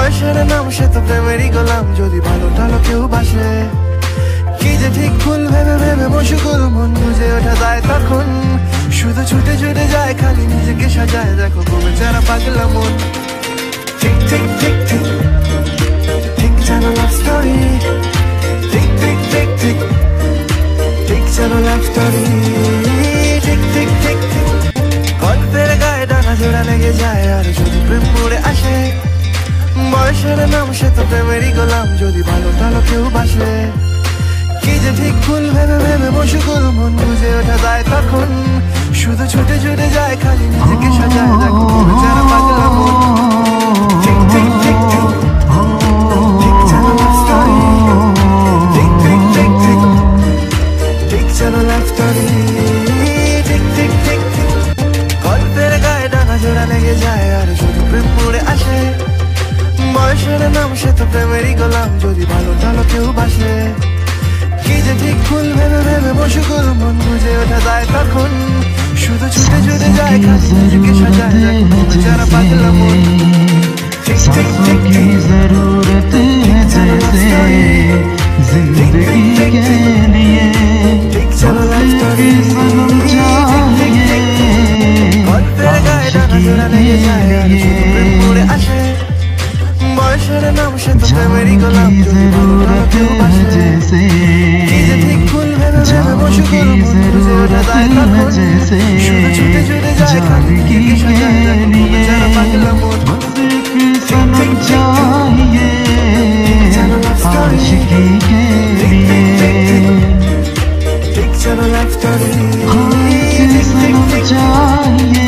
বয়সের নাম সে তো প্রেমেরই গোলাম, যদি ভালো টালো কেউ বাসে। কি যে ঠিক ভুল ভেবে ভেবে মশগুল, মন বুঝে ওঠা যায় তখন। শুধু ছুটে ছুটে যায়, খালি নিজেকে সাজায়, দেখো ঘুমে যারা পাগলা মন। ঠিক ঠিক ঠিক ঠিক ঠিক যেন লাভ স্টোরি, ঠিক ঠিক ঠিক ঠিক ঠিক যেন লাভ স্টোরি, ঠিক ঠিক ঠিক ঠিক গল্পের গায়ে ডানা জোড়া লেগে যায়, আর যদি প্রেম পড়ে আসে। বয়সের নাম সে তো প্রেমেরই গোলাম, যদি ভালো টালো কেউ বাসে। কি যে ঠিক ভুল ভেবে ভেবে মশগুল, মন বুঝে ওঠা যায় তখন। শুধু ছুটে ছুটে যায়, খালি নিজেকে সাজায়, দেখো ঘুমে যারা পাগলা মন। ঠিক ঠিক ঠিক ঠিক ঠিক যেন লাভ স্টোরি, ঠিক ঠিক ঠিক ঠিক ঠিক যেন লাভ স্টোরি, ঠিক ঠিক ঠিক ঠিক গল্পের গায়ে ডানা জোড়া লেগে যায়, আর শুধু প্রেম পড়ে আসে। বয়সের নাম সে তো প্রেমেরই গোলাম, যদি ভালো টালো কেউ বাসে। কি যে ঠিক ভুল ভেবে ভেবে মশগুল, মন বুঝে ওঠা যায় তখন। শুধু ছুটে ছুটে যায়, খালি নিজেকে সাজায়, দেখো ঘুমে যারা পাগলা মন। ঠিক ঠিক ঠিক ঠিক जरूरत है जैसे जिंदगी के लिए, ঠিক যেন লাভ স্টোরি, सनम चाहिए গল্পের গায়ে ডানা জোড়া লেগে যায়, আর শুধু প্রেম পড়ে আসে। বয়সের নাম সে তো প্রেমেরই গোলাম, যদি ভালো টালো কেউ বাসে। जैसे কি যে ঠিক ভুল ভেবে ভেবে মশগুল, মন বুঝে ওঠা যায় তখন। শুধু ছুটে ছুটে যায়, খালি নিজেকে সাজায়, দেখো ঘুমে যারা পাগলা মন। सनम चाहिए आशिकी के लिए, ঠিক যেন লাভ স্টোরি, सनम चाहिए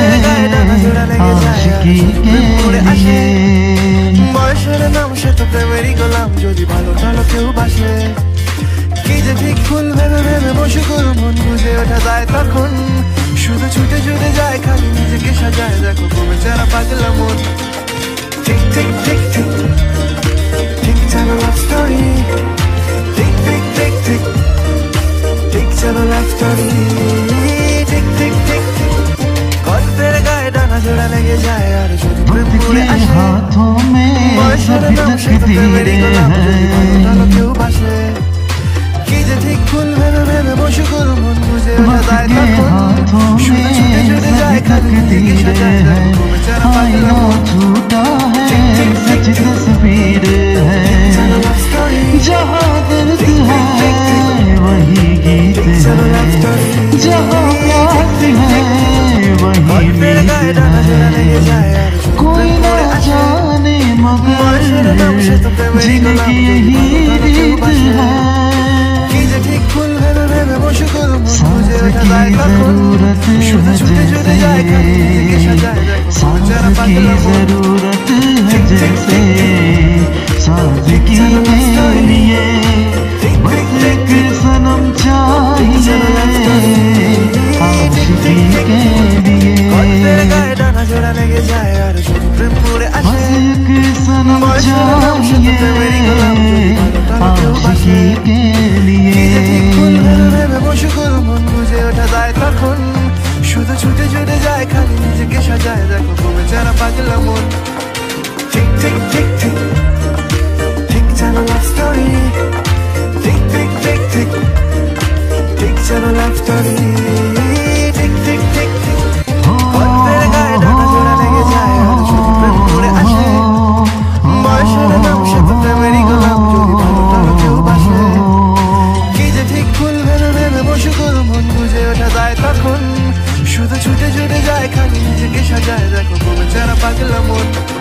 आशिकी के लिए। বয়সের নাম সে তো প্রেমেরই গোলাম, যদি ভালো টালো কেউ বাসে। কি যে ঠিক ভুল ভেবে ভেবে মশগুল, মন বুঝে ওঠা যায় তখন। শুধু ছুটে ছুটে যায়, খালি নিজেকে সাজায়, দেখো ঘুমে যারা পাগলা মন। ঠিক ঠিক ঠিক ঠিক ঠিক যেন লাভ স্টোরি, ঠিক ঠিক ঠিক ঠিক ঠিক যেন লাভ স্টোরি, ঠিক ঠিক ঠিক ঠিক গল্পের গায়ে ডানা জোড়া লেগে যায়, আর শুধু প্রেম পড়ে আসে। हाथों में বয়সের सभी নাম সে তো প্রেমেরই तकदीरें গোলাম, যদি ভালো हैं, টালো কেউ বাসে। কি যে ঠিক ভুল ভেবে ভেবে মশগুল, মন বুঝে ওঠা যায় তখন। শুধু ছুটে ছুটে যায়, খালি নিজেকে সাজায়, দেখো ঘুমে যারা পাগলা মন। छूटा है सच तस्वीर है, जहाँ दर्द है वही गीत है, जहाँ प्यास है वही গল্পের গায়ে ডানা জোড়া লেগে যায়, আর শুধু कोई প্রেম न পড়ে আসে। जाने বয়সের নাম সে তো मगर প্রেমেরই গোলাম, जिंदगी যদি यही ভালো টালো কেউ रीत বাসে। है, কি যে ঠিক ভুল ভেবে ভেবে মশগুল, মন বুঝে सांस ওঠা की যায় তখন। जरूरत শুধু है ছুটে ছুটে যায়, খালি নিজেকে जैसे, সাজায়, দেখো ঘুমে सांस যারা की পাগলা মন। जरूरत है जैसे सादगी के लिए, बस एक सनम चाहिए आशिकी के গল্পের लिए, গায়ে ডানা জোড়া লেগে যায়, আর শুধু প্রেম পড়ে আসে। बस एक सनम বয়সের নাম সে তো প্রেমেরই গোলাম, যদি ভালো টালো কেউ বাসে। आशिकी के কি যে ঠিক ভুল लिए। ভেবে ভেবে মশগুল, মন বুঝে ওঠা যায় তখন। শুধু ছুটে ছুটে যায়, খালি নিজেকে সাজায়, দেখো ঘুমে যারা পাগলা মন। ঠিক ঠিক ঠিক ঠিক ঠিক যেন লাভ স্টোরি, ঠিক ঠিক ঠিক ঠিক ঠিক যেন লাভ স্টোরি, ঠিক ঠিক ঠিক ঠিক গল্পের গায়ে ডানা জোড়া লেগে যায়, আর শুধু প্রেম পড়ে আসে। বয়সের নাম সে তো প্রেমেরই গোলাম, যদি ভালো টালো কেউ বাসে। কি যে ঠিক ভুল ভেবে ভেবে মশগুল, মন বুঝে ওঠা যায় তখন। শুধু ছুটে ছুটে যায়, খালি নিজেকে সাজায়, দেখো ঘুমে যারা পাগলা মন।